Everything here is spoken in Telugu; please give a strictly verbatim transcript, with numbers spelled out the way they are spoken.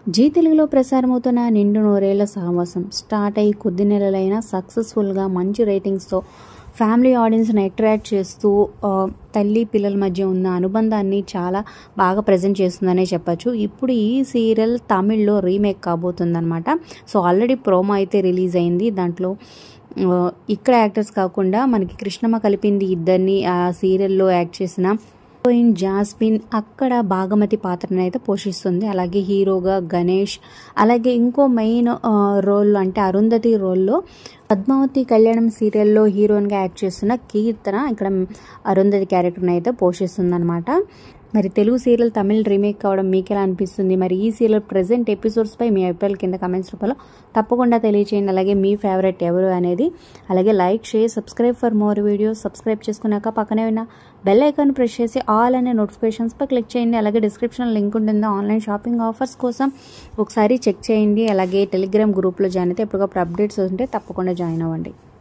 జీ తెలుగులో ప్రసారమవుతున్న నిండు నూరేళ్ల సహవాసం స్టార్ట్ అయ్యి కొద్ది నెలలైనా సక్సెస్ఫుల్గా మంచి రేటింగ్స్తో ఫ్యామిలీ ఆడియన్స్ని అట్రాక్ట్ చేస్తూ తల్లి పిల్లల మధ్య ఉన్న అనుబంధాన్ని చాలా బాగా ప్రజెంట్ చేస్తుందనే చెప్పచ్చు. ఇప్పుడు ఈ సీరియల్ తమిళ్లో రీమేక్ కాబోతుందన్నమాట. సో ఆల్రెడీ ప్రోమో అయితే రిలీజ్ అయింది. దాంట్లో ఇక్కడ యాక్టర్స్ కాకుండా మనకి కృష్ణమ్మ కలిపింది ఇద్దరిని ఆ సీరియల్లో యాక్ట్ చేసిన హీరోయిన్ జాస్మిన్ అక్కడ భాగమతి పాత్రను అయితే పోషిస్తుంది. అలాగే హీరోగా గణేష్, అలాగే ఇంకో మెయిన్ రోల్ అంటే అరుంధతి రోల్లో పద్మావతి కళ్యాణం సీరియల్లో హీరోయిన్గా యాక్ట్ చేస్తున్న కీర్తన ఇక్కడ అరుంధతి క్యారెక్టర్ని అయితే పోషిస్తుంది అనమాట. మరి తెలుగు సీరియల్ తమిళ్ రీమేక్ కావడం మీకు ఎలా అనిపిస్తుంది? మరి ఈ సీరియల్ ప్రెజెంట్ ఎపిసోడ్స్పై మీ అభిప్రాయాల కింద కమెంట్స్ రూపంలో తప్పకుండా తెలియచేయండి. అలాగే మీ ఫేవరెట్ ఎవరు అనేది, అలాగే like share subscribe for more videos. Subscribe చేసుకున్నాక పక్కనే ఉన్న బెల్ ఐకాన్ ప్రెస్ చేసి ఆల్ అనే నోటిఫికేషన్స్పై క్లిక్ చేయండి. అలాగే డిస్క్రిప్షన్ లింక్ ఉంటుంది ఆన్లైన్ షాపింగ్ ఆఫర్స్ కోసం, ఒకసారి చెక్ చేయండి. అలాగే టెలిగ్రామ్ గ్రూప్లో జాయిన్ అయితే ఎప్పటికప్పుడు అప్డేట్స్ ఉంటే తప్పకుండా జాయిన్ అవ్వండి.